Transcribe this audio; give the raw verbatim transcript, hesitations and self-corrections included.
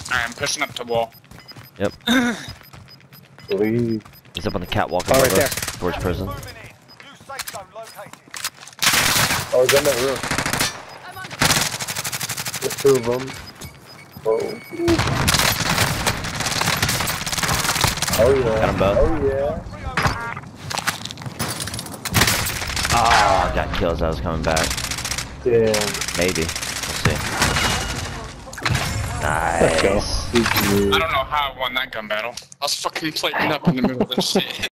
I'm pushing up to wall. Yep. Leave. He's up on the catwalk Oh, above right there. us, towards prison. Oh, he's in that room. There's two of them. Oh. Oh yeah. Got 'em both. Oh yeah. Ah, oh, got kills. I was coming back. Damn. Maybe. We'll see. Let's go. Nice. I don't know how I won that gun battle. I was fucking plating up in the middle of this shit.